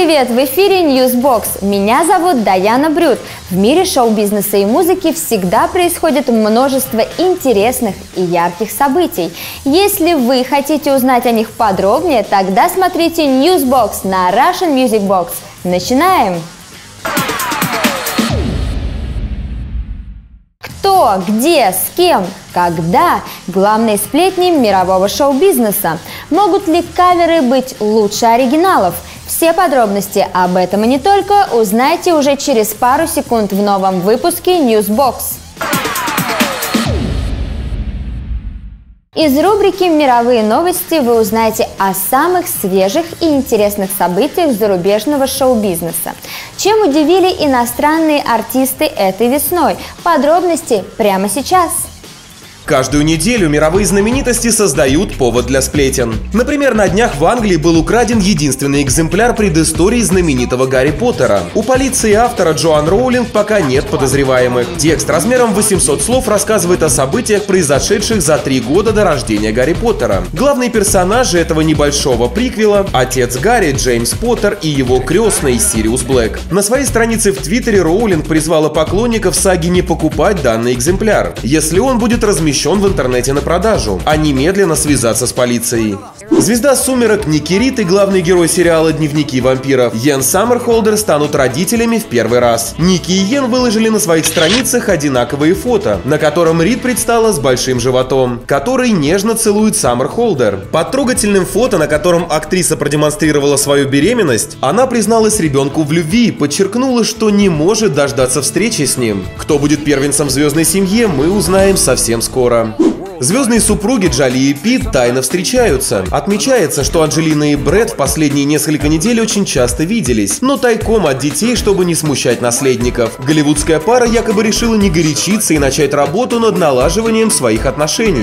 привет! В эфире Newsbox. Меня зовут Даяна Брюд. В мире шоу-бизнеса и музыки всегда происходит множество интересных и ярких событий. Если вы хотите узнать о них подробнее, тогда смотрите Newsbox на Russian Music Box. Начинаем! Кто, где, с кем, когда – главные сплетни мирового шоу-бизнеса. Могут ли каверы быть лучше оригиналов? Все подробности об этом и не только узнаете уже через пару секунд в новом выпуске Newsbox. Из рубрики «Мировые новости» вы узнаете о самых свежих и интересных событиях зарубежного шоу-бизнеса. Чем удивили иностранные артисты этой весной? Подробности прямо сейчас. Каждую неделю мировые знаменитости создают повод для сплетен. Например, на днях в Англии был украден единственный экземпляр предыстории знаменитого Гарри Поттера. У полиции и автора Джоан Роулинг пока нет подозреваемых. Текст размером 800 слов рассказывает о событиях, произошедших за 3 года до рождения Гарри Поттера. Главные персонажи этого небольшого приквела – отец Гарри, Джеймс Поттер, и его крестный Сириус Блэк. На своей странице в Твиттере Роулинг призвала поклонников саги не покупать данный экземпляр, если он будет размещен в интернете на продажу, а немедленно связаться с полицией. Звезда «Сумерек» Ники Рид и главный герой сериала «Дневники вампиров» Йен Саммерхолдер станут родителями в первый раз. Ники и Йен выложили на своих страницах одинаковые фото, на котором Рид предстала с большим животом, который нежно целует Саммерхолдер. Под трогательным фото, на котором актриса продемонстрировала свою беременность, она призналась ребенку в любви и подчеркнула, что не может дождаться встречи с ним. Кто будет первенцем в звездной семье, мы узнаем совсем скоро. Звездные супруги Джоли и Питт тайно встречаются. Отмечается, что Анджелина и Брэд в последние несколько недель очень часто виделись, но тайком от детей, чтобы не смущать наследников. Голливудская пара якобы решила не горячиться и начать работу над налаживанием своих отношений.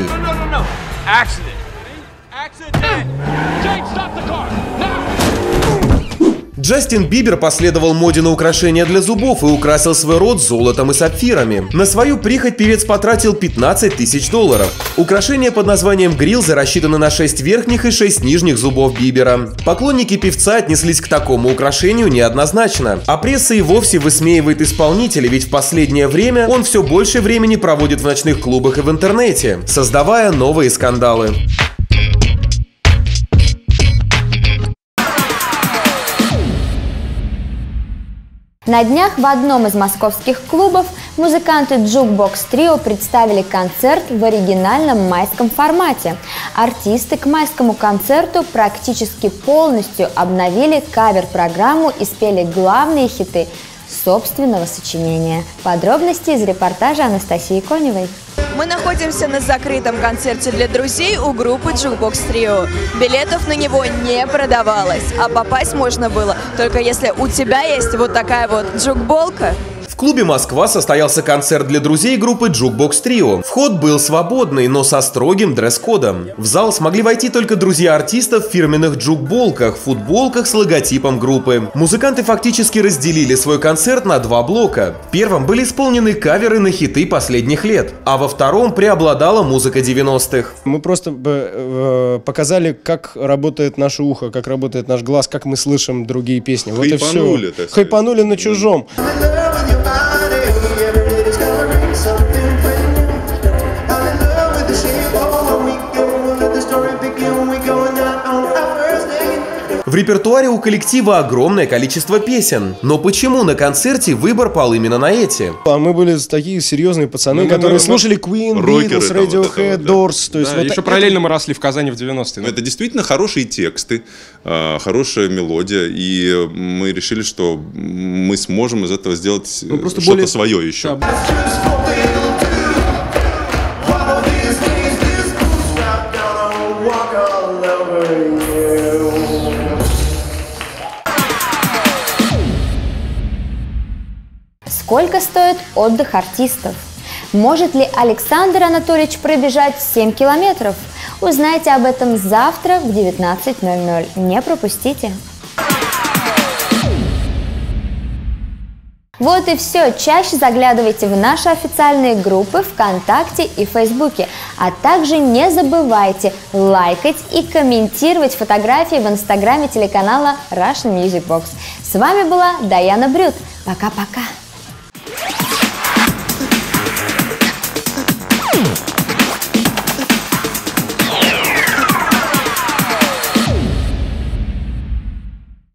Джастин Бибер последовал моде на украшения для зубов и украсил свой рот золотом и сапфирами. На свою прихоть певец потратил $15 тысяч. Украшения под названием «Грилза» рассчитаны на 6 верхних и 6 нижних зубов Бибера. Поклонники певца отнеслись к такому украшению неоднозначно. А пресса и вовсе высмеивает исполнителя, ведь в последнее время он все больше времени проводит в ночных клубах и в интернете, создавая новые скандалы. На днях в одном из московских клубов музыканты Jukebox Trio представили концерт в оригинальном майском формате. Артисты к майскому концерту практически полностью обновили кавер-программу и спели главные хиты собственного сочинения. Подробности из репортажа Анастасии Коневой. Мы находимся на закрытом концерте для друзей у группы Jukebox Trio. Билетов на него не продавалось, а попасть можно было только если у тебя есть вот такая вот джукболка. В клубе «Москва» состоялся концерт для друзей группы Jukebox Trio. Вход был свободный, но со строгим дресс-кодом. В зал смогли войти только друзья артистов в фирменных джукболках, футболках с логотипом группы. Музыканты фактически разделили свой концерт на 2 блока. В первом были исполнены каверы на хиты последних лет, а во втором преобладала музыка 90-х. Мы просто показали, как работает наше ухо, как работает наш глаз, как мы слышим другие песни. Вот и все. Хайпанули на чужом. В репертуаре у коллектива огромное количество песен. Но почему на концерте выбор пал именно на эти? А мы были такие серьезные пацаны, которые слушали Queen, Beatles, Radiohead, Doors. То есть да, еще параллельно мы росли в Казани в 90-е. Это действительно хорошие тексты, хорошая мелодия. И мы решили, что мы сможем из этого сделать что-то свое еще. Сколько стоит отдых артистов? Может ли Александр Анатольевич пробежать 7 километров? Узнайте об этом завтра в 19:00. Не пропустите! В Вот и все. Чаще заглядывайте в наши официальные группы ВКонтакте и Фейсбуке. А также не забывайте лайкать и комментировать фотографии в инстаграме телеканала Russian Music Box. С вами была Даяна Брюд. Пока-пока.